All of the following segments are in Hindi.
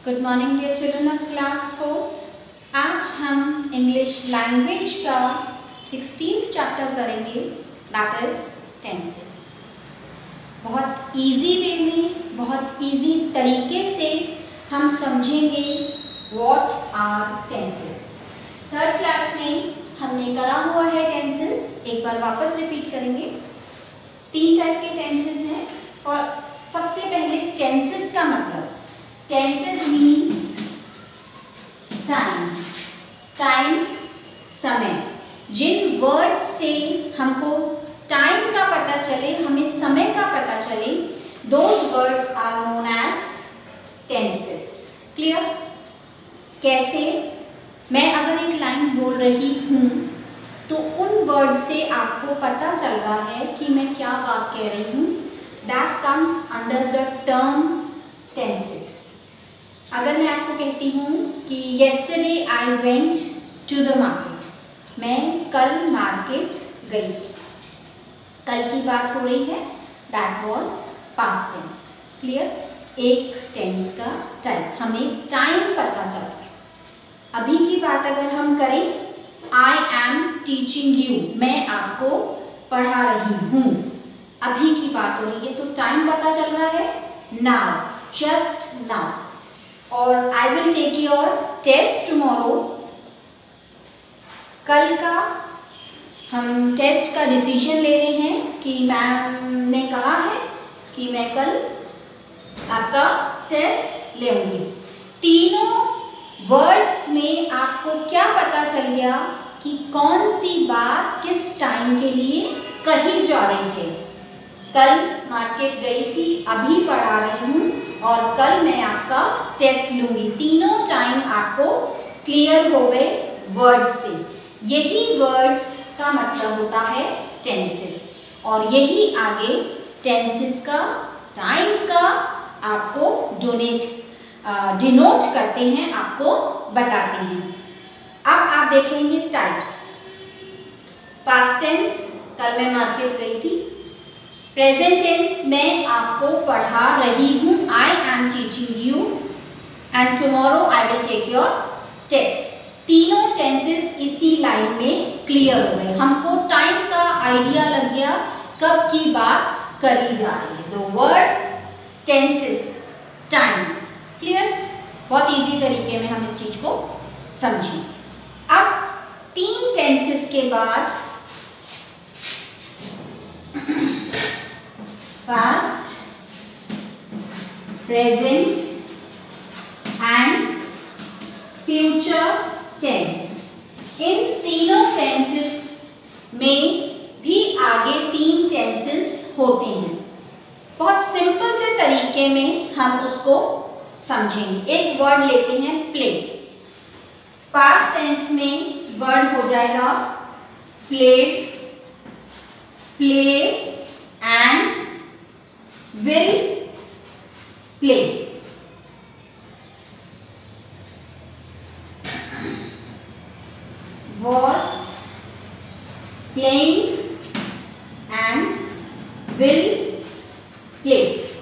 Good morning dear children of class 4। आज हम इंग्लिश लैंग्वेज का 16th चैप्टर करेंगे, दैट इज टेंसेस। बहुत इजी वे में, बहुत इजी तरीके से हम समझेंगे what are tenses. Third class में हमने करा हुआ है टेंसेस, एक बार वापस रिपीट करेंगे। 3 टाइप के टेंसेस हैं और सबसे पहले टेंसेस का मतलब, टेंसेस मीन्स टाइम, टाइम समय। जिन वर्ड्स से हमको टाइम का पता चले, हमें समय का पता चले, those words are known as tenses. Clear? कैसे? मैं अगर एक लाइन बोल रही हूँ तो उन वर्ड से आपको पता चल रहा है कि मैं क्या बात कह रही हूँ। That comes under the term tenses. अगर मैं आपको कहती हूँ कि yesterday I went to the market, मैं कल मार्केट गई थी, कल की बात हो रही है, that was past tense. Clear? एक टेंस का टाइप, हमें टाइम पता चल रहा है। अभी की बात अगर हम करें, आई एम टीचिंग यू, मैं आपको पढ़ा रही हूँ, अभी की बात हो रही है, तो टाइम पता चल रहा है नाउ, जस्ट नाउ। और I will take your test tomorrow, कल का हम टेस्ट का डिसीजन ले रहे हैं कि मैम ने कहा है कि मैं कल आपका टेस्ट लेंगी। तीनों वर्ड्स में आपको क्या पता चल गया कि कौन सी बात किस टाइम के लिए कही जा रही है। कल मार्केट गई थी, अभी पढ़ा रही हूँ, और कल मैं आपका टेस्ट लूंगी। तीनों टाइम आपको क्लियर हो गए वर्ड्स से। यही वर्ड्स का मतलब होता है टेंसेस, और यही आगे टेंसेस का टाइम का आपको डिनोट करते हैं, आपको बताते हैं। अब आप देखेंगे टाइप्स। पास्ट टेंस, कल मैं मार्केट गई थी। प्रेजेंट टेंस, मैं आपको पढ़ा रही हूँ, I am teaching you, and tomorrow I will take your test. तीनों टेंसेस इसी लाइन में क्लियर हो गए, हमको टाइम का आइडिया लग गया कब की बात करी जा रही है। दो वर्ड, टेंसेस, टाइम। क्लियर? बहुत इजी तरीके में हम इस चीज को समझें। अब 3 टेंसेस के बाद past, present and future tense. इन तीनों टेंसेस में भी आगे 3 टेंसेस होते हैं। बहुत सिंपल से तरीके में हम उसको समझेंगे। एक वर्ड लेते हैं प्ले। पास्ट टेंस में वर्ड हो जाएगा played, play and will play। Was playing and will play।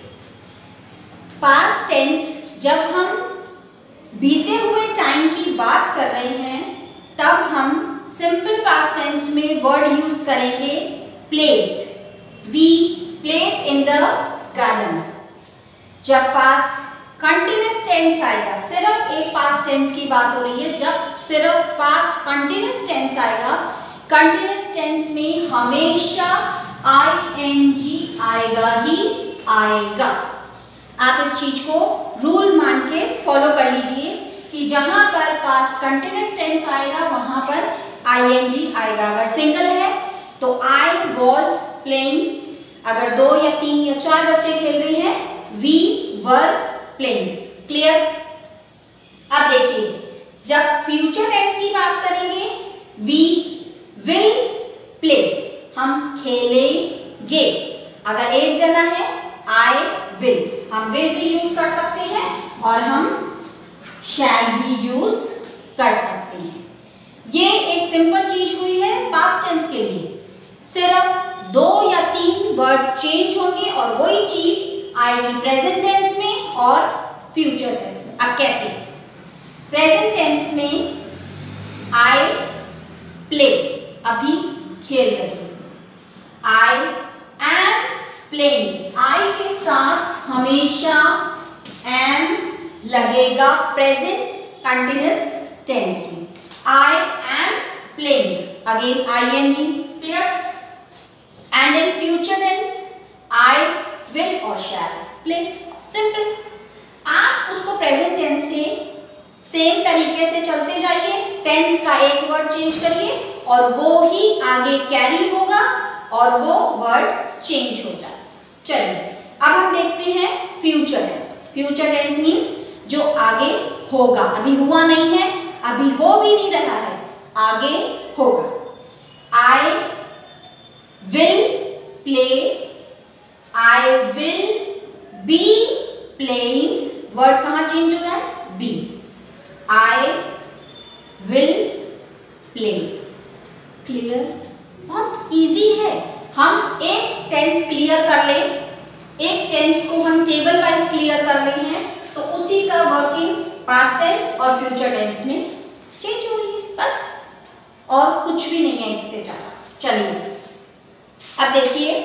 Past tense, जब हम बीते हुए टाइम की बात कर रहे हैं तब हम सिंपल पास्ट टेंस में वर्ड यूज करेंगे played। We played in the garden. जब पास्ट कंटिन्यूअस टेंस आएगा, सिर्फ एक पास्ट टेंस की बात हो रही है, जब सिर्फ पास्ट कंटिन्यूअस टेंस आएगा, कंटिन्यूअस टेंस में हमेशा ing आएगा ही आएगा। आप इस चीज को रूल मान के फॉलो कर लीजिए कि जहां पर पास्ट कंटिन्यूअस टेंस आएगा वहां पर ing आएगा। अगर सिंगल है तो आई वॉज प्लेइंग, अगर 2 या 3 या 4 बच्चे खेल रहे हैं, वी वर प्लेइंग। क्लियर? अब देखिए, जब फ्यूचर टेंस की बात करेंगे, वी विल प्ले, हम खेलेंगे। अगर एक जना है, आई विल, हम विल भी यूज कर सकते हैं और हम शैल भी यूज कर सकते हैं। ये एक सिंपल चीज हुई है पास्ट टेंस के लिए। सिर्फ 2 या 3 वर्ड्स चेंज होंगे और वही चीज आएगी प्रेजेंट टेंस में और फ्यूचर टेंस में। अब कैसे? प्रेजेंट टेंस में आई प्ले, अभी खेल रही हूँ। आई एम प्लेइंग, आई के साथ हमेशा एम लगेगा प्रेजेंट कंटिन्यूअस टेंस में। I am playing, again ing, clear? And in future tense I will और शैल प्ले, सिंपल। आप उसको प्रेजेंट टेंस से सेम तरीके से चलते जाइए, टेंस का एक वर्ड चेंज करिए और वो ही आगे कैरी होगा और वो वर्ड चेंज हो जाए। चलिए अब हम देखते हैं future tense. Future tense means जो आगे होगा, अभी हुआ नहीं है, अभी हो भी नहीं रहा है, आगे होगा। I will play, I will be playing, word कहां चेंज हो रहा है? Be. I will play, clear? बहुत इजी है। हम एक टेंस क्लियर कर लें, एक टेंस को हम टेबल वाइज क्लियर कर रहे हैं, तो उसी का वर्किंग पास्ट टेंस और फ्यूचर टेंस में चेंज हो रही है, बस, और कुछ भी नहीं है इससे ज्यादा। चलिए अब देखिए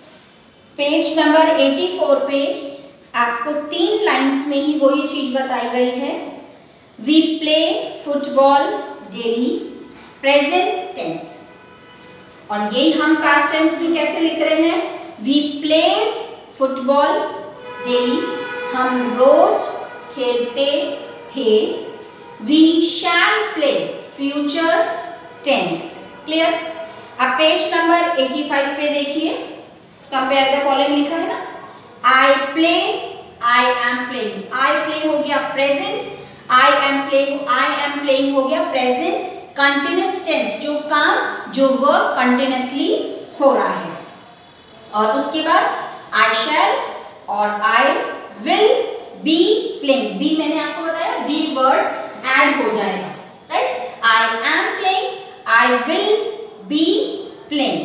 पेज नंबर 84 पे आपको 3 लाइंस में ही वही चीज बताई गई है। We play football daily, present tense, और यही हम पास्ट टेंस भी कैसे लिख रहे हैं? वी प्लेड फुटबॉल डेली, हम रोज खेलते थे। We shall play, future tense, clear? अब पेज नंबर 85 पे देखिए, कंपेयर द फॉलोइंग लिखा है ना। I play, I am playing, I play हो गया प्रेजेंट, आई एम प्लेइंग हो गया प्रेजेंट कंटिन्यूअस टेंस, जो काम, जो वर्क कंटिन्यूअसली हो रहा है। और उसके बाद आई शैल और I will be playing, be मैंने आपको बताया बी वर्ड ऐड हो जाएगा, right? I am playing, I will be playing.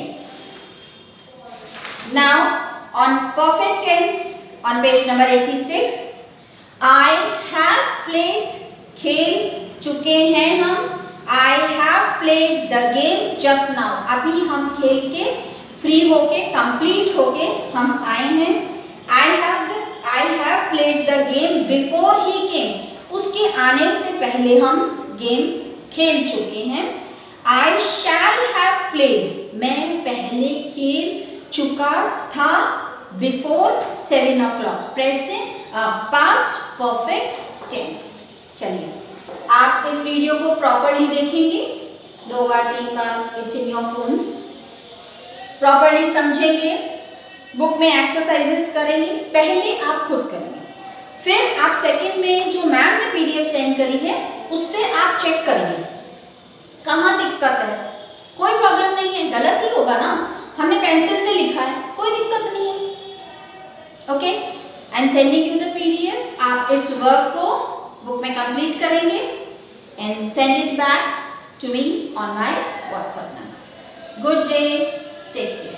Now on perfect tense on page number 86, I have played, खेल चुके हैं हम। I have played the game just now, अभी हम खेल के फ्री होके कंप्लीट होके हम आए हैं। I have played the game before he came, उसके आने से पहले हम गेम खेल चुके हैं। I shall have played, मैं पहले खेल चुका था before 7 o'clock, present past perfect tense। चलिए आप इस वीडियो को प्रॉपरली देखेंगे, 2 बार 3 बार, it's in your phones, properly समझेंगे, बुक में एक्सरसाइजेस करेंगे, पहले आप खुद करेंगे, फिर आप सेकंड में जो मैम ने पीडीएफ सेंड करी है उससे आप चेक करिए कहाँ दिक्कत है। कोई प्रॉब्लम नहीं है, गलत ही होगा ना, हमने पेंसिल से लिखा है, कोई दिक्कत नहीं है। Okay, I am sending you the PDF, आप इस वर्क को बुक में कंप्लीट करेंगे and send it back to me on my WhatsApp number. Good day, take care.